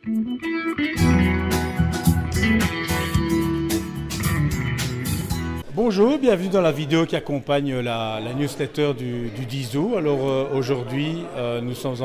Bonjour, bienvenue dans la vidéo qui accompagne la newsletter du 10 août. Alors aujourd'hui, nous sommes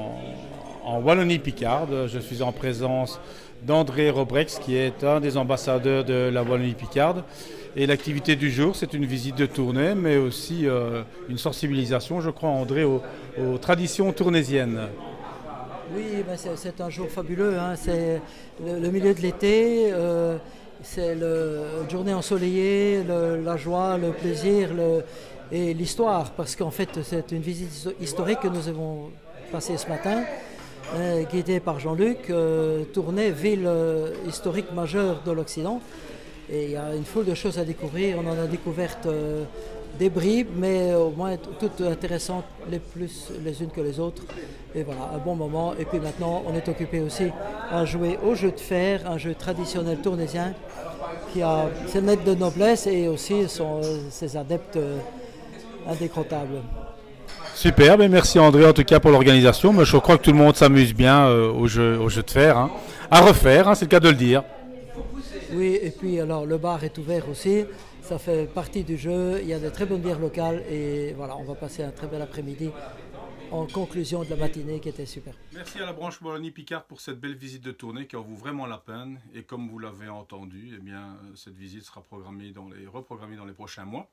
en Wallonie-Picarde. Je suis en présence d'André Robrex, qui est un des ambassadeurs de la Wallonie-Picarde. Et l'activité du jour, c'est une visite de tournée, mais aussi une sensibilisation, je crois, André, aux traditions tournaisiennes. Oui, ben c'est un jour fabuleux, hein. C'est le milieu de l'été, c'est une journée ensoleillée, la joie, le plaisir et l'histoire, parce qu'en fait c'est une visite historique que nous avons passée ce matin, guidée par Jean-Luc, tournée ville historique majeure de l'Occident. Et il y a une foule de choses à découvrir, on en a découvertes des bribes, mais au moins toutes intéressantes les unes que les autres. Et voilà, un bon moment. Et puis maintenant, on est occupé aussi à jouer au jeu de fer, un jeu traditionnel tournaisien qui a ses maîtres de noblesse et aussi ses adeptes indécrottables. Super, mais merci André en tout cas pour l'organisation. Mais je crois que tout le monde s'amuse bien au jeu de fer. Hein. À refaire, hein, c'est le cas de le dire. Oui, et puis alors le bar est ouvert aussi. Ça fait partie du jeu, il y a de très bonnes bières locales et voilà, on va passer un très bel après-midi en conclusion de la matinée qui était super. Merci à la branche Wallonie-Picarde pour cette belle visite de tournée qui en vaut vraiment la peine. Et comme vous l'avez entendu, eh bien, cette visite sera reprogrammée dans les prochains mois.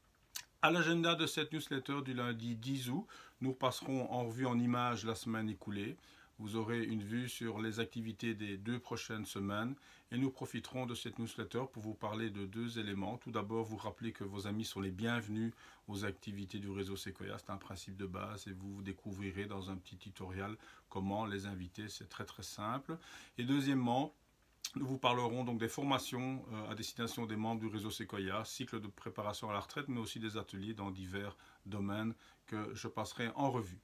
À l'agenda de cette newsletter du lundi 10 août, nous passerons en revue en images la semaine écoulée. Vous aurez une vue sur les activités des 2 prochaines semaines et nous profiterons de cette newsletter pour vous parler de 2 éléments. Tout d'abord, vous rappeler que vos amis sont les bienvenus aux activités du réseau Sequoia. C'est un principe de base et vous découvrirez dans un petit tutoriel comment les inviter. C'est très simple. Et deuxièmement, nous vous parlerons donc des formations à destination des membres du réseau Sequoia, cycle de préparation à la retraite, mais aussi des ateliers dans divers domaines que je passerai en revue.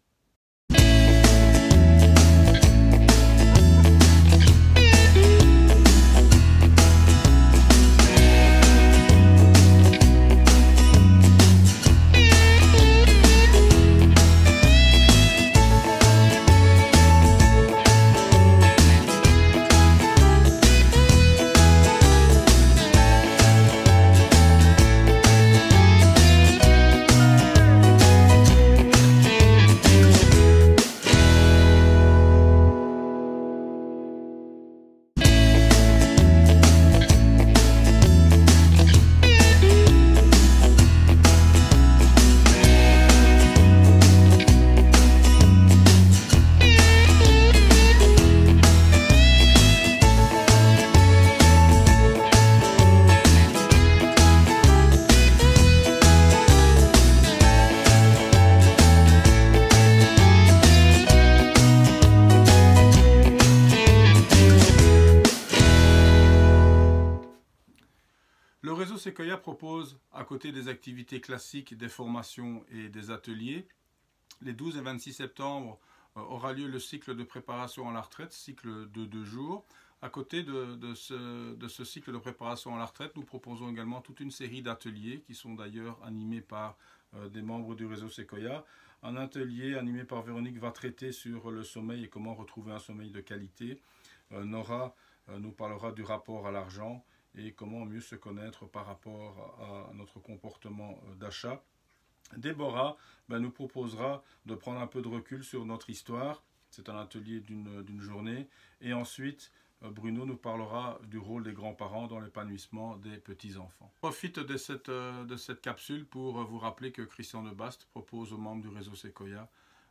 Le réseau Sequoia propose, à côté des activités classiques, des formations et des ateliers. Les 12 et 26 septembre aura lieu le cycle de préparation à la retraite, cycle de 2 jours. À côté de ce cycle de préparation à la retraite, nous proposons également toute une série d'ateliers qui sont d'ailleurs animés par des membres du réseau Sequoia. Un atelier animé par Véronique va traiter sur le sommeil et comment retrouver un sommeil de qualité. Nora nous parlera du rapport à l'argent et comment mieux se connaître par rapport à notre comportement d'achat. Déborah nous proposera de prendre un peu de recul sur notre histoire. C'est un atelier d'une journée. Et ensuite, Bruno nous parlera du rôle des grands-parents dans l'épanouissement des petits-enfants. Je profite de cette capsule pour vous rappeler que Christian de Bast propose aux membres du réseau Sequoia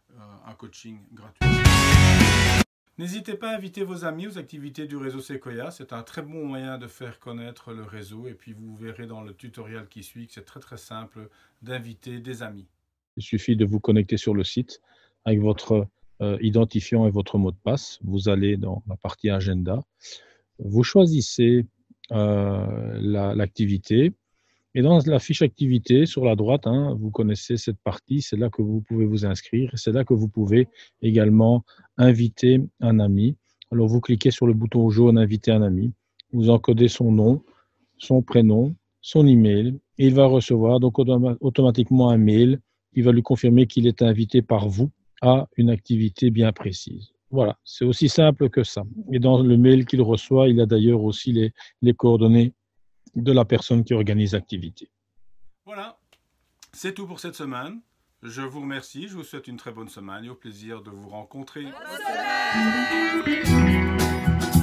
un coaching gratuit. N'hésitez pas à inviter vos amis aux activités du réseau Sequoia. C'est un très bon moyen de faire connaître le réseau. Et puis vous verrez dans le tutoriel qui suit que c'est très simple d'inviter des amis. Il suffit de vous connecter sur le site avec votre identifiant et votre mot de passe. Vous allez dans la partie agenda. Vous choisissez l'activité. Et dans la fiche activité, sur la droite, vous connaissez cette partie, c'est là que vous pouvez vous inscrire. C'est là que vous pouvez également inviter un ami. Alors, vous cliquez sur le bouton jaune « Inviter un ami ». Vous encodez son nom, son prénom, son email. Et il va recevoir donc automatiquement un mail qui va lui confirmer qu'il est invité par vous à une activité bien précise. Voilà, c'est aussi simple que ça. Et dans le mail qu'il reçoit, il a d'ailleurs aussi les coordonnées de la personne qui organise l'activité. Voilà, c'est tout pour cette semaine. Je vous remercie, je vous souhaite une très bonne semaine et au plaisir de vous rencontrer. Bonne semaine.